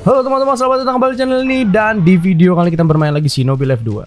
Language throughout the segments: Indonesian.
Halo teman-teman, selamat datang kembali di channel ini. Dan di video kali kita bermain lagi Shinobi Live 2.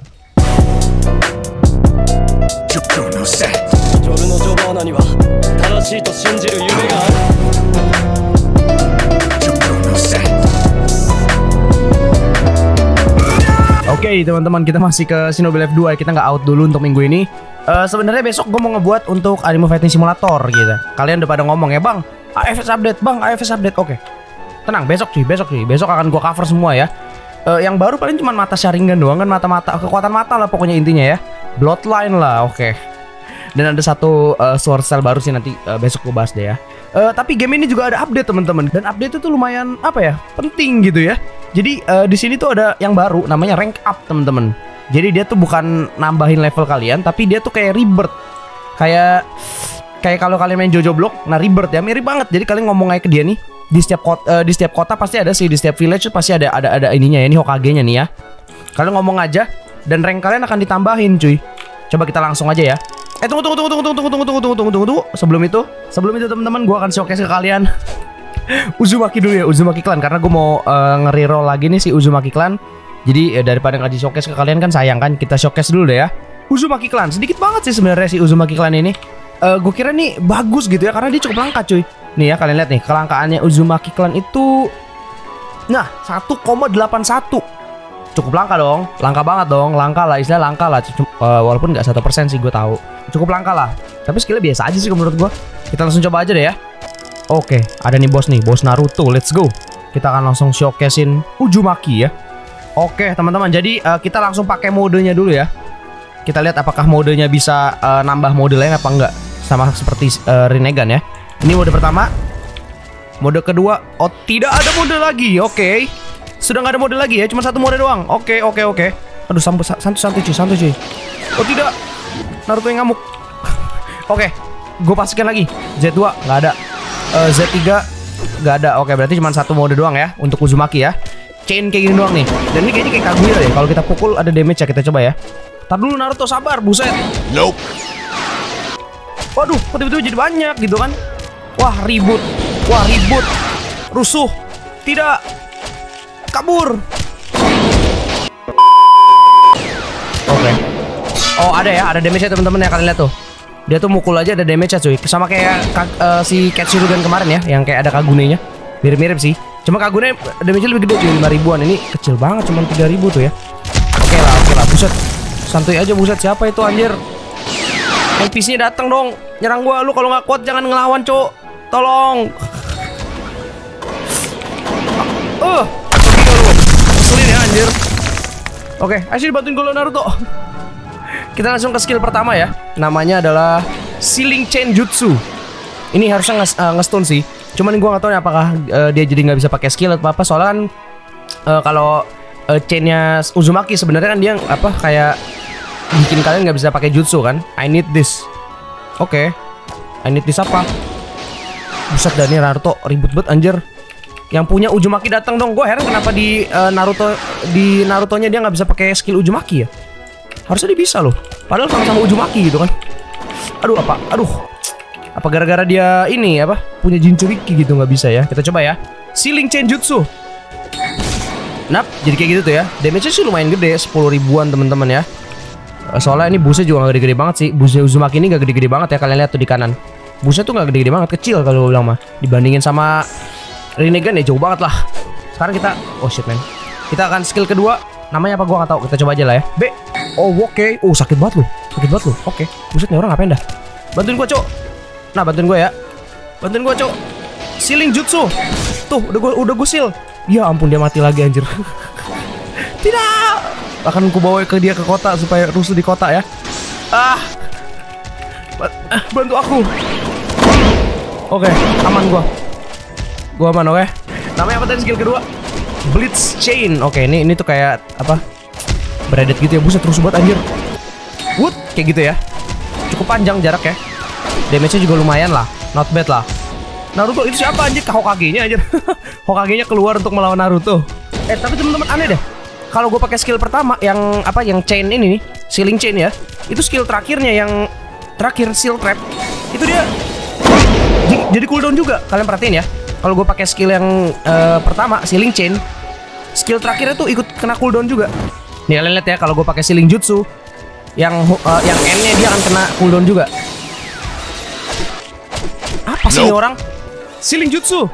Oke teman-teman, kita masih ke Shinobi Live 2. Kita nggak out dulu untuk minggu ini. Sebenarnya besok gue mau ngebuat untuk Anime Fighting Simulator gitu. Kalian udah pada ngomong ya, Bang, AFS update, Bang, AFS update. Oke. Tenang, besok akan gua cover semua ya. Yang baru paling cuma mata Sharingan doang kan, mata-mata, kekuatan mata lah pokoknya intinya ya. Bloodline lah, oke. Dan ada satu sword style baru sih nanti besok gua bahas deh ya. Tapi game ini juga ada update teman-teman, dan update itu lumayan apa ya, penting gitu ya. Jadi di sini tuh ada yang baru namanya rank up teman-teman. Jadi dia tuh bukan nambahin level kalian, tapi dia tuh kayak rebirth. Kayak kalau kalian main Jojo Block, nah rebirth ya, mirip banget. Jadi kalian ngomong aja ke dia nih. Di setiap kota pasti ada sih, di setiap village pasti ada ininya ya, ini Hokage-nya nih ya. Kalian ngomong aja dan rank kalian akan ditambahin, cuy. Coba kita langsung aja ya. Tunggu. Sebelum itu teman-teman, gua akan showcase ke kalian Uzumaki dulu ya, Uzumaki Clan, karena gua mau nge-reroll lagi nih si Uzumaki Clan. Jadi daripada nggak di showcase ke kalian kan sayang kan, kita showcase dulu deh ya. Uzumaki Clan sedikit banget sih sebenarnya si Uzumaki Clan ini. Gue kira nih bagus gitu ya, karena dia cukup langka, cuy. Nih ya, kalian lihat nih kelangkaannya Uzumaki Clan itu. Nah, 1,81. Cukup langka dong. Langka banget dong. Langka lah, istilah langka lah. Walaupun nggak 1% sih, gue tahu. Cukup langka lah. Tapi skillnya biasa aja sih menurut gue. Kita langsung coba aja deh ya. Oke, ada nih, bos Naruto. Let's go. Kita akan langsung showcasein Uzumaki ya. Oke teman-teman, jadi kita langsung pakai modenya dulu ya. Kita lihat apakah modenya bisa nambah mode lain apa enggak. Sama seperti Rinnegan ya. Ini mode pertama. Mode kedua, oh tidak ada mode lagi. Oke. Sudah nggak ada mode lagi ya, cuma satu mode doang. Oke. Aduh, santuy cuy. Oh tidak, Naruto yang ngamuk. Oke, gue pastikan lagi. Z2 nggak ada, Z3 nggak ada. Oke, berarti cuma satu mode doang ya untuk Uzumaki ya. Chain kayak gini doang nih. Dan ini kayaknya kayak Kaguya deh. Kalau kita pukul ada damage ya, kita coba ya. Tar dulu Naruto, sabar, buset. Nope. Waduh, kok tiba-tiba jadi banyak gitu kan. Wah, ribut. Rusuh. Tidak. Kabur. Oke. Oh, ada ya, ada damage-nya teman-teman ya, kalian lihat tuh. Dia tuh mukul aja ada damage-nya, cuy. Sama kayak si Katsurugan kemarin ya, yang kayak ada Kagune-nya. Mirip-mirip sih. Cuma Kagune damage-nya lebih gede, cuy, 5 ribuan. Ini kecil banget, cuma 3.000 tuh ya. Oke lah, buset. Santuy aja, buset. Siapa itu anjir? NPC-nya datang dong, nyerang gua. Lu kalau nggak kuat jangan ngelawan, cok. Tolong. Keselin ya anjir. Oke, ayo bantuin gue Naruto. Kita langsung ke skill pertama ya. Namanya adalah Sealing Chain Jutsu. Ini harusnya nge-stun sih. Cuman gua nggak tahu nih apakah dia jadi nggak bisa pakai skill atau apa. Soalnya kan kalau chainnya Uzumaki sebenarnya kan dia apa kayak bikin kalian nggak bisa pakai jutsu kan. I need this. Oke. I need this apa? Buset, dan ini Naruto ribut banget anjir. Yang punya Uzumaki datang dong. Gue heran kenapa di Narutonya dia nggak bisa pakai skill Uzumaki ya. Harusnya dia bisa loh. Padahal sama-sama Uzumaki gitu kan. Aduh, apa gara-gara dia ini apa punya Jinchuriki gitu nggak bisa ya. Kita coba ya. Sealing Chain Jutsu. Nah, jadi kayak gitu tuh ya. Damage-nya sih lumayan gede, 10 ribuan teman-teman ya. Soalnya ini busnya juga gak gede-gede banget sih. Busnya Uzumaki ini gak gede-gede banget ya. Kalian lihat tuh di kanan. Busnya tuh gak gede-gede banget, kecil kalau gue bilang mah. Dibandingin sama Rinnegan ya jauh banget lah. Sekarang kita, oh shit man. Kita akan skill kedua. Namanya apa gua gak tahu. Kita coba aja lah ya. B. Oh oke. Oh sakit banget loh. Oke. Buset nih orang ngapain dah. Bantuin gua, Cok. Nah, bantuin gua ya. Cok. Sealing Jutsu. Tuh, udah gua seal. Ya ampun, dia mati lagi anjir. Tidak. Akan ku bawa ke dia ke kota supaya rusuh di kota ya. Bantu aku. Oke, aman gua aman, oke. Namanya apa tadi skill kedua? Blitz Chain. Oke, ini tuh kayak apa? Braided gitu ya. Buset, rusuh banget anjir. Wood kayak gitu ya. Cukup panjang jarak ya. Damage-nya juga lumayan lah. Not bad lah. Naruto itu siapa anjir? Hokage-nya anjir. Hokage-nya keluar untuk melawan Naruto. Tapi teman-teman aneh deh. Kalau gue pakai skill pertama yang apa? Yang chain ini nih, Sealing Chain ya. Itu skill terakhirnya yang terakhir Seal Trap. Itu dia jadi cooldown juga. Kalian perhatiin ya. Kalau gue pakai skill yang pertama Sealing Chain, skill terakhirnya tuh ikut kena cooldown juga. Nih kalian lihat ya, kalau gue pakai Sealing Jutsu yang N-nya dia akan kena cooldown juga. Apa sih ini orang? Sealing Jutsu.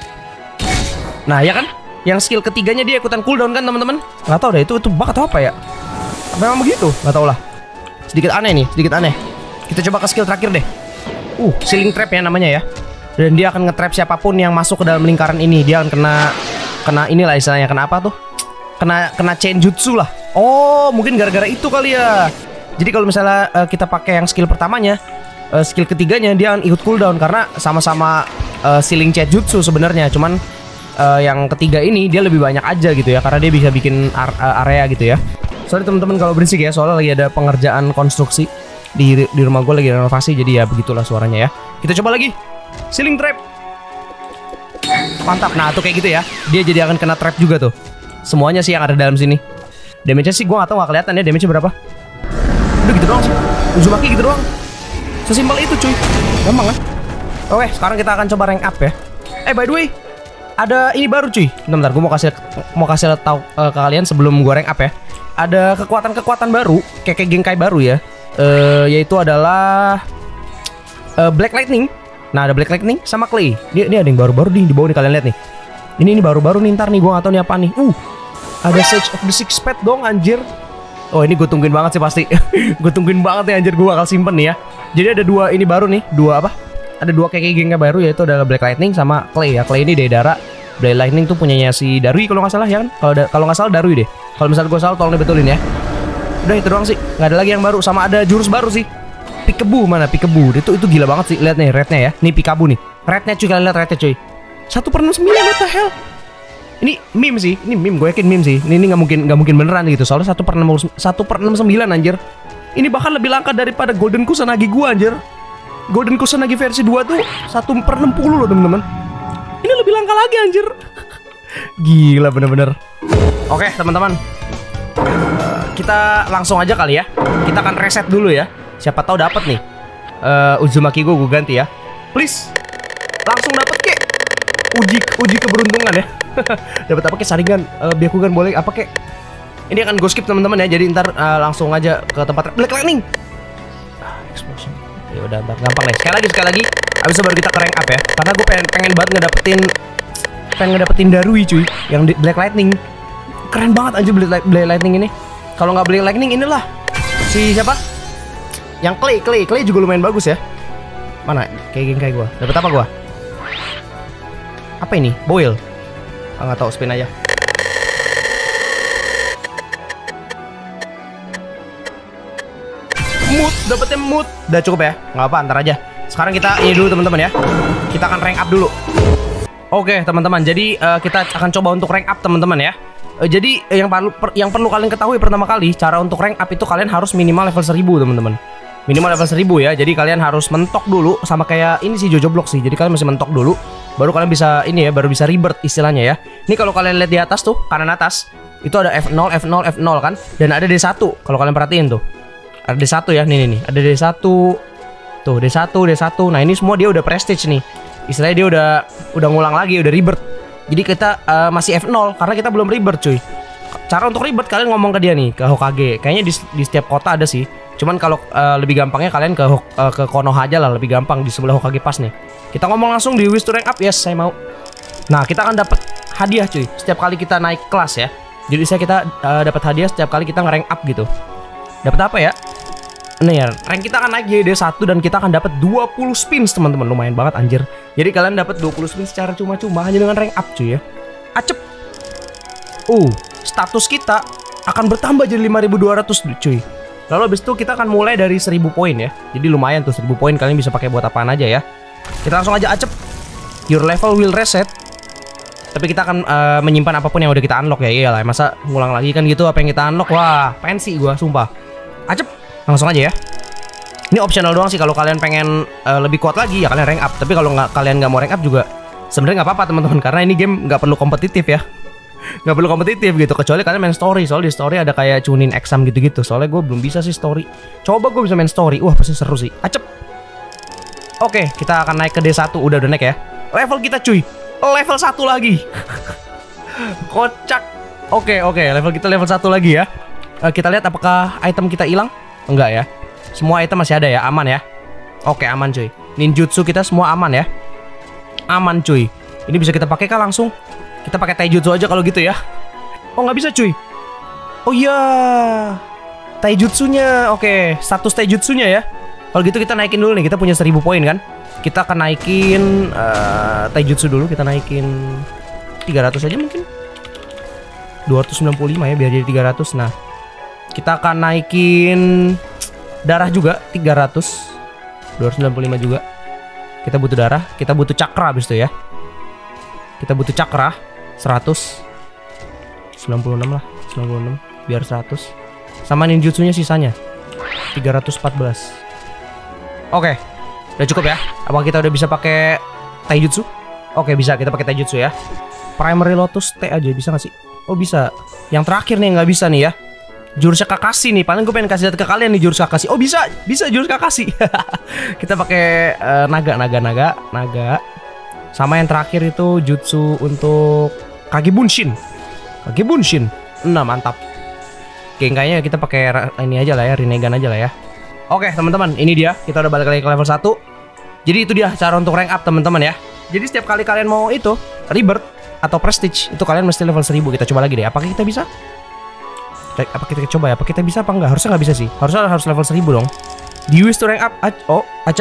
Nah ya kan, yang skill ketiganya dia ikutan cooldown kan teman-teman? Nggak tahu deh itu bug atau apa ya? Memang begitu, nggak tahu lah. Sedikit aneh nih, sedikit aneh. Kita coba ke skill terakhir deh. Sealing Trap ya namanya ya. Dan dia akan nge-trap siapapun yang masuk ke dalam lingkaran ini. Dia akan kena inilah istilahnya, kena apa tuh? Kena chain jutsu lah. Oh, mungkin gara-gara itu kali ya. Jadi kalau misalnya kita pakai yang skill pertamanya, skill ketiganya dia akan ikut cooldown karena sama-sama sealing chain jutsu sebenarnya. Cuman yang ketiga ini dia lebih banyak aja gitu ya, karena dia bisa bikin area gitu ya. Sorry teman-teman kalau berisik ya, soalnya lagi ada pengerjaan konstruksi di rumah gue, lagi renovasi, jadi ya begitulah suaranya ya. Kita coba lagi. Sealing Trap. Mantap. Nah tuh kayak gitu ya, dia jadi akan kena trap juga tuh. Semuanya sih yang ada dalam sini. Damage-nya sih gue gak tau, gak kelihatan ya damage-nya berapa. Udah gitu doang sih. Uzumaki gitu doang. Sesimpel itu cuy. Gampang kan? Oke, sekarang kita akan coba rank up ya. By the way, ada ini baru cuy. Bentar, gue mau kasih tahu ke kalian sebelum gue rank up ya. Ada kekuatan-kekuatan baru, kayak Genkai baru ya. Yaitu adalah Black Lightning. Nah ada Black Lightning sama Clay. Ini ada yang baru-baru di bawah nih, kalian lihat nih. Ini baru-baru nih, ntar nih gue gak tau nih apa nih. Ada Sage of the Six Path dong anjir. Oh ini gue tungguin banget sih pasti. Gue tungguin banget ya anjir, gue bakal simpen nih ya. Jadi ada dua ini baru nih, ada dua kayak Genkai baru, yaitu adalah Black Lightning sama Clay ya. Clay ini Deidara, Black Lightning tuh punyanya si Darui kalau nggak salah ya kan. Kalau nggak salah Darui deh. Kalau misalnya gue salah tolong dibetulin ya. Udah itu doang sih, nggak ada lagi yang baru. Sama ada jurus baru sih. Pikebu, mana Pikebu? Itu gila banget sih. Lihat nih rednya ya. Nih Pikabu nih. Rednya cuy, kalian lihat rednya cuy. 1/69, what the hell? Ini meme sih. Ini meme, gue yakin meme sih. Ini nggak mungkin beneran gitu. Soalnya 1/69 anjir. Ini bahkan lebih langka daripada Golden Kusanagi gua anjir. Golden Kusanagi versi 2 tuh 1/60 loh teman-teman. Ini lebih langka lagi anjir. Gila bener-bener. Oke teman-teman, kita langsung aja kali ya. Kita akan reset dulu ya. Siapa tahu dapat nih. Uzumaki gue ganti ya. Please. Langsung dapat kek. Uji keberuntungan ya. Dapat apa kek, saringan, Byakugan boleh apa kek. Ini akan gue skip teman-teman ya. Jadi ntar langsung aja ke tempat Black Lightning. Explosion. Ya udah ntar gampang deh. Sekali lagi. Abis itu baru kita ke rank up ya. Karena gue pengen banget ngedapetin Darui cuy, yang Black Lightning. Keren banget aja Black Lightning ini. Kalau nggak Black Lightning inilah si siapa? Yang Clay juga lumayan bagus ya. Mana kayak Genkai gua. Dapat apa gua? Apa ini? Boil. Nggak tahu, spin aja. Mood, dapetnya mood. Udah cukup ya. Nggak apa, antar aja. Sekarang kita ini dulu teman-teman ya. Kita akan rank up dulu. Oke teman-teman, jadi kita akan coba untuk rank up teman-teman ya. Jadi yang perlu kalian ketahui pertama kali, cara untuk rank up itu kalian harus minimal level 1000 teman-teman. Minimal level 1000 ya. Jadi kalian harus mentok dulu, sama kayak ini sih Jojo Block sih. Jadi kalian mesti mentok dulu, baru kalian bisa ini ya, baru bisa rebirth istilahnya ya. Ini kalau kalian lihat di atas tuh, kanan atas, itu ada F0 kan, dan ada D1. Kalau kalian perhatiin tuh, ada D1 ya. Nih, ada D1. Tuh D1. Nah ini semua dia udah prestige nih. Istilahnya dia udah ngulang lagi, udah rebirth. Jadi kita masih F0 karena kita belum rebirth cuy. Cara untuk rebirth kalian ngomong ke dia nih, ke Hokage. Kayaknya di setiap kota ada sih. Cuman kalau lebih gampangnya kalian ke Konoha aja lah, lebih gampang di sebelah Hokage pas nih. Kita ngomong langsung di wish to rank up, yes saya mau. Nah kita akan dapat hadiah cuy setiap kali kita naik kelas ya. Jadi kita dapat hadiah setiap kali kita nge-rank up gitu. Dapat apa ya? Nih ya, rank kita akan naik jadi 1 dan kita akan dapat 20 spins teman-teman. Lumayan banget anjir. Jadi kalian dapat 20 spins secara cuma-cuma hanya dengan rank up cuy ya. Acep. Status kita akan bertambah jadi 5200 cuy. Lalu habis itu kita akan mulai dari 1000 poin ya. Jadi lumayan tuh 1000 poin, kalian bisa pakai buat apaan aja ya. Kita langsung aja acep. Your level will reset. Tapi kita akan menyimpan apapun yang udah kita unlock ya. Iyalah, masa ngulang lagi kan gitu apa yang kita unlock. Wah, pensi gua sumpah. Acep. Langsung aja ya. Ini optional doang sih, kalau kalian pengen lebih kuat lagi ya kalian rank up. Tapi kalau kalian nggak mau rank up juga sebenarnya nggak apa-apa teman-teman, karena ini game nggak perlu kompetitif ya. Nggak perlu kompetitif gitu, kecuali kalian main story. Soalnya di story ada kayak cunin exam gitu-gitu. Soalnya gue belum bisa sih story. Coba gue bisa main story, wah pasti seru sih. Acep. Oke, kita akan naik ke D1. Udah naik ya. Level kita cuy, level 1 lagi. Kocak. Oke, level kita level 1 lagi ya. Kita lihat apakah item kita hilang? Enggak ya. Semua item masih ada ya, aman ya. Oke, aman cuy. Ninjutsu kita semua aman ya. Aman cuy. Ini bisa kita pakai kah langsung? Kita pakai taijutsu aja kalau gitu ya. Oh, nggak bisa cuy. Oh iya. Taijutsunya. Oke, status taijutsunya ya. Kalau gitu kita naikin dulu nih. Kita punya 1000 poin kan. Kita akan naikin taijutsu dulu. Kita naikin 300 aja mungkin. 295 ya biar jadi 300. Nah, kita akan naikin darah juga 300. 295 juga. Kita butuh darah, kita butuh cakra abis itu ya. Kita butuh cakra 100. 96 lah, 96 biar 100. Sama ninjutsunya sisanya 314. Oke. Udah cukup ya? Apa kita udah bisa pakai taijutsu? Oke, bisa, kita pakai taijutsu ya. Primary Lotus T aja bisa gak sih? Oh bisa. Yang terakhir nih nggak bisa nih ya. Jurus Kakashi nih. Paling gue pengen kasih lihat ke kalian nih jurus Kakashi. Oh bisa jurus Kakashi. Kita pakai naga. Sama yang terakhir itu jutsu untuk Kage Bunshin. Nah mantap. Oke, kayaknya kita pakai ini aja lah ya, Rinnegan aja lah ya. Oke teman-teman, ini dia. Kita udah balik lagi ke level 1. Jadi itu dia cara untuk rank up teman-teman ya. Jadi setiap kali kalian mau itu rebirth atau prestige, itu kalian mesti level 1000. Kita coba lagi deh, apakah kita bisa? Apa kita coba ya, apa kita bisa apa enggak? Harusnya nggak bisa sih, harus level 1000 dong. Do you wish to rank up? Acap.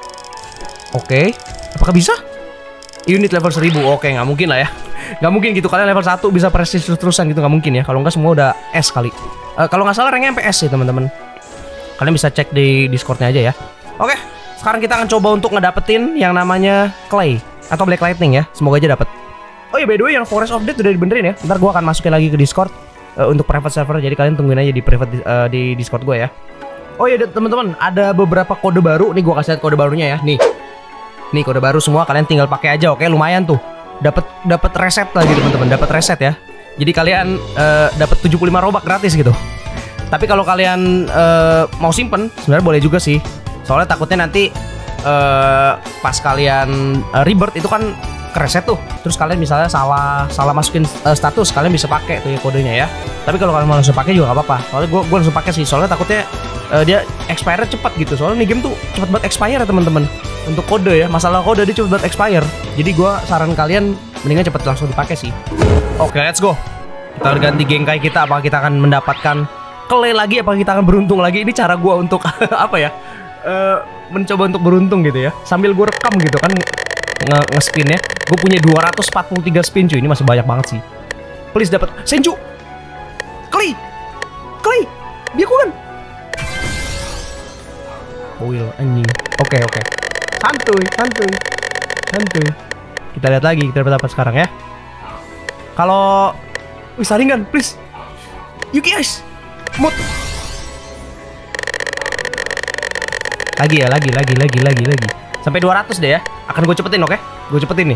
Oke, apakah bisa? Unit level 1000, oke, nggak mungkin lah ya. Nggak mungkin gitu, kalian level 1 bisa prestige terus-terusan gitu, nggak mungkin ya. Kalau nggak semua udah S kali. Kalau nggak salah ranknya PS sih teman-teman. Kalian bisa cek di Discordnya aja ya. Oke, sekarang kita akan coba untuk ngedapetin yang namanya Clay atau Black Lightning ya. Semoga aja dapet. Oh ya, by the way, yang Forest of Death udah dibenerin ya. Ntar gue akan masukin lagi ke Discord untuk private server. Jadi kalian tungguin aja di private di Discord gue ya. Oh ya teman-teman, ada beberapa kode baru. Nih gue kasih lihat kode barunya ya. Nih kode baru semua. Kalian tinggal pakai aja. Oke, lumayan tuh. Dapat reset lagi teman-teman. Dapat reset ya. Jadi kalian dapat 75 robak gratis gitu. Tapi kalau kalian mau simpen, sebenarnya boleh juga sih. Soalnya takutnya nanti pas kalian rebirth itu kan kereset tuh. Terus kalian misalnya salah masukin status, kalian bisa pakai tuh ya kodenya ya. Tapi kalau kalian mau langsung pakai juga nggak apa-apa. Soalnya gue langsung pakai sih. Soalnya takutnya dia expire cepat gitu. Soalnya nih game tuh cepat banget expire ya teman-teman. Untuk kode ya, masalah kode dia cepat banget expire. Jadi gue saran kalian mendingan cepat langsung dipakai sih. Oke, let's go. Kita ganti gengkai kita. Apakah kita akan mendapatkan clay lagi? Apakah kita akan beruntung lagi? Ini cara gue untuk apa ya? Mencoba untuk beruntung gitu ya. Sambil gue rekam gitu kan. Nge-spin ya. Gue punya 243 spin cuy. Ini masih banyak banget sih. Please dapat Senju. Clay. Byakugan. Foil anjing. Oke. Santuy. Kita lihat lagi kita dapat apa sekarang ya. Kalau Saringan, please. Yuki Ice. Mood. Lagi. Sampai 200 deh ya. Akan gue cepetin, oke? Gue cepetin nih.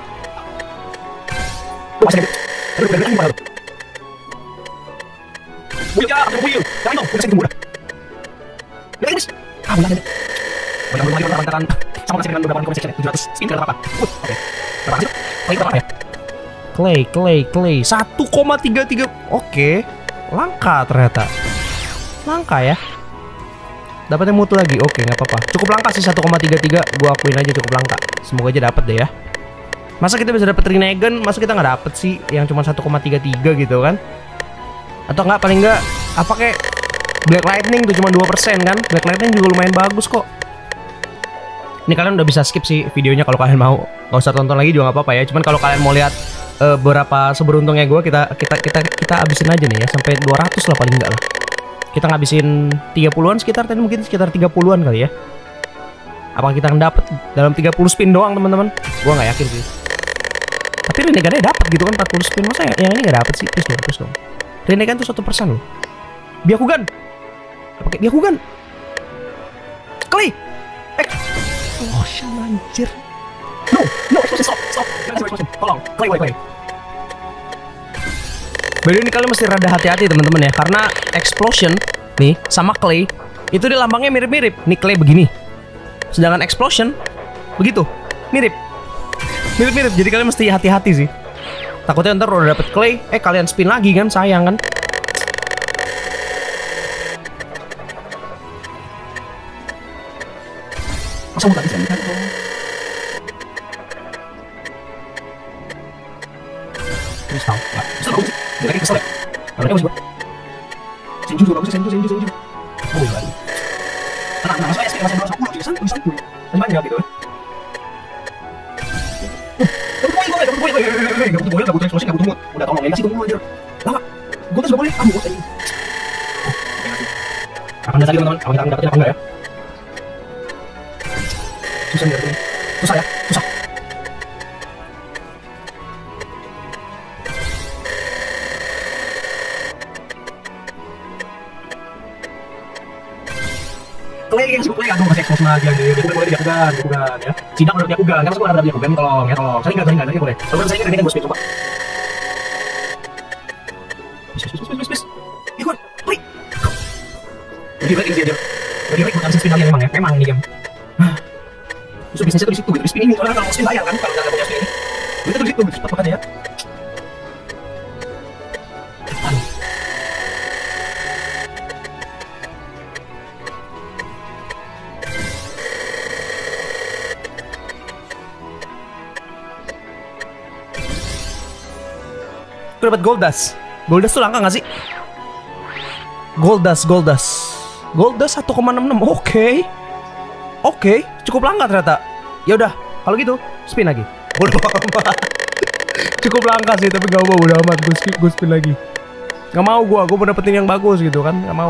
Clay 1,33. Oke. Langka ternyata. Langka ya. Dapatnya mutu lagi. Oke, nggak apa-apa. Cukup langka sih 1,33. Gua akuin aja cukup langka. Semoga aja dapat deh ya. Masa kita bisa dapet Rinnegan, masa kita nggak dapet sih yang cuma 1,33 gitu kan? Atau nggak, paling nggak apa kayak Black Lightning tuh cuma 2% kan? Black Lightning juga lumayan bagus kok. Ini kalian udah bisa skip sih videonya kalau kalian mau. Nggak usah tonton lagi juga nggak apa-apa ya. Cuman kalau kalian mau lihat berapa seberuntungnya gue, kita abisin aja nih ya sampai 200 lah paling nggak lah. Kita ngabisin 30-an sekitar, tadi mungkin sekitar 30-an kali ya. Apakah kita akan dapet dalam 30 spin doang teman-teman? Gua nggak yakin sih. Tapi Rinnegannya dapat gitu kan 40 spin. Masa yang ini nggak dapet sih? Please dong. Rinnegan tuh 1% loh. Byakugan. Pakai Byakugan. Clay. Oh, anjir. No, stop. Tolong, Clay. By the way, ini kalian mesti rada hati-hati teman-teman ya, karena explosion nih sama clay itu di lambangnya mirip-mirip. Nih clay begini, sedangkan explosion begitu, mirip. Jadi kalian mesti hati-hati sih. Takutnya ntar udah dapet clay, kalian spin lagi kan, sayang kan. Masa mau tadi sih kan? Kristal, nggak. Kristal bagus sih. Dia lagi kesel ya. Harusnya bagus. Senju juga bagus, senju. Oh iya. Tenang, masuk SP, masuk aku lagi santuy. Masih banyak gitu. Gak butuh eksplosi, gak butuh mood. Udah tolong kasih tunggu aja. Lama. Gue tuh sudah boleh. Aduh, gue akan dasar teman-teman. Kalau kita dapetin apa enggak ya? Susah ya. Susah. Clay yang sibuk Clay, aduh masih ekspos lagi anjir. Gue boleh diakukan ya. Sidak udah diakukan, kan masuk udah diakukan, tolong. Saya enggak boleh. Kalau saya enggak gue speed coba. Bis. Ikut, Clay. Lebih baik aja. Lebih baik harus spin lagi memang ya. Memang ini game. Justru bisnisnya tuh di situ, di spin ini. Soalnya kalau mau spin bayar kan, kalau nggak punya spin ini. Itu tuh di situ, cepat makanya ya. Gue dapat gold dust. Gold dust tuh langka gak sih? Gold dust 1,66. Oke, cukup langka ternyata. Ya udah, kalau gitu spin lagi. Bodoh amat. Cukup langka sih, tapi gak mau, bodoh amat. Gue spin lagi. Gak mau gue mau dapetin yang bagus gitu kan. Gak mau.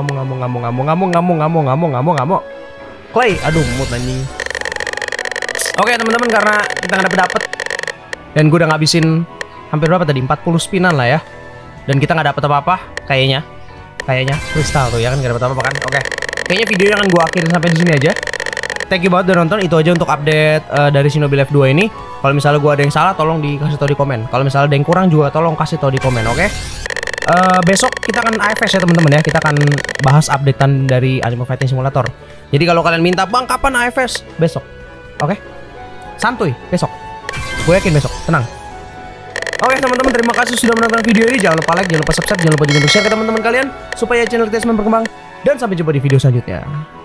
Clay, aduh mood anjing. Oke teman-teman, karena kita gak dapet dan gue udah ngabisin hampir berapa tadi? 40 spinan lah ya. Dan kita nggak dapet apa-apa kayaknya kristal tuh ya kan, nggak dapet apa-apa kan. Oke. Kayaknya videonya akan gue akhirin sampai di sini aja. Thank you banget udah nonton. Itu aja untuk update dari Shinobi Live 2 ini. Kalau misalnya gue ada yang salah tolong dikasih tahu di komen. Kalau misalnya ada yang kurang juga tolong kasih tahu di komen, oke? Besok kita akan AFS ya teman-teman ya. Kita akan bahas updatean dari Anime Fighting Simulator. Jadi kalau kalian minta, "Bang, kapan AFS?" Besok. Oke? Santuy, besok. Gue yakin besok, tenang. Oke teman-teman, terima kasih sudah menonton video ini. Jangan lupa like, jangan lupa subscribe, jangan lupa juga untuk share ke teman-teman kalian supaya channel kita semakin berkembang. Dan sampai jumpa di video selanjutnya.